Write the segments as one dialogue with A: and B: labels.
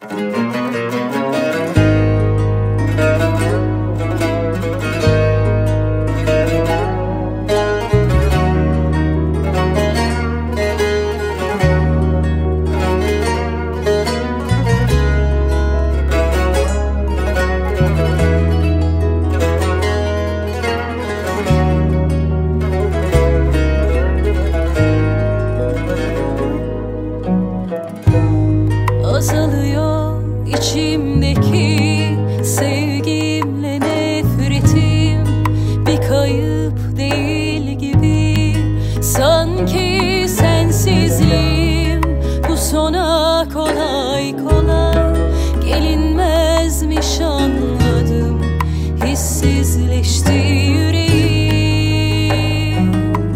A: Azalıyor içimdeki sevgimle nefretim, bir kayıp değil gibi. Sanki sensizliğim bu sona kolay kolay gelinmezmiş, anladım. Hissizleşti yüreğim.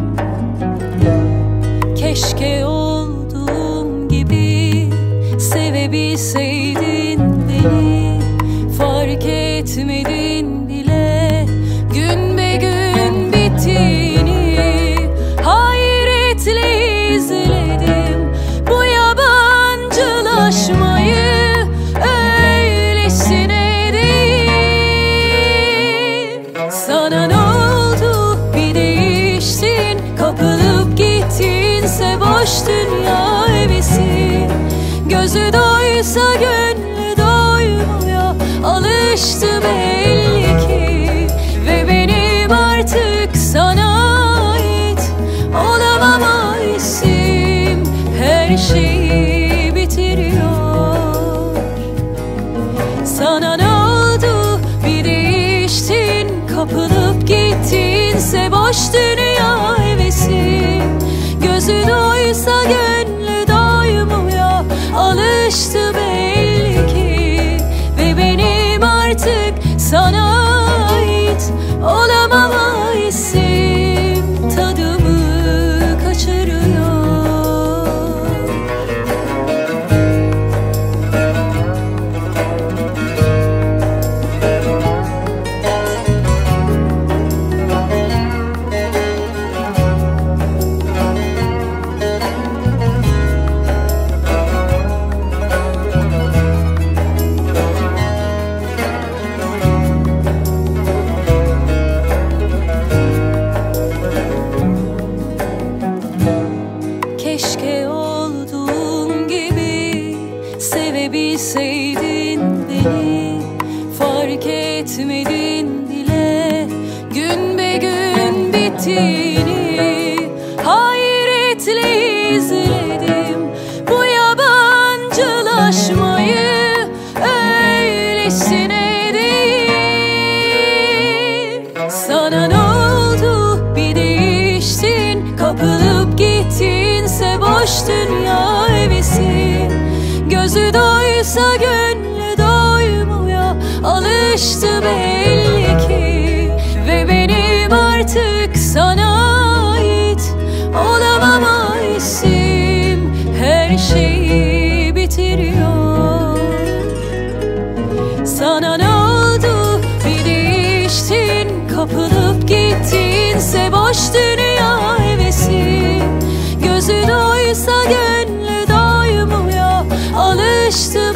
A: Keşke olduğum gibi sevebilseydin beni, fark etmedin bile gün be gün bittiğini. Hayretle izledim bu yabancılaşmayı, öylesine değil. Sana ne oldu, bir değiştin, kapılıp gittinse boş dünya hevesi. Gözü doysa gönlü doymuyor, alıştı belli ki. Ve benim artık sana ait olamama hissim her şeyi bitiriyor. Sana ne oldu, bir değiştin, kapılıp gittinse boş dünya hevesi. Gözü doysa gönlü doymuyor, alıştı belli ki. Ve benim artık sana ait olamama hissim tadımı kaçırıyor. Keşke olduğum gibi sevebilseydin beni, fark etmedin bile gün be gün bittiğini. Hayretle izledim bu yabancılaşmayı, öylesine değil. Sana ne oldu, bir değiştin, kapılıp gittinse boş dünya hevesi. Gözü doysa gönlü doymuyor, alıştı belli ki. Ve benim artık sana ait olamama hissim her şeyi bitiriyor. Sana ne oldu, bir değiştin, kapılıp gittinse boş dünya hevesi. Gözü doysa gönlü doymuyor, alıştı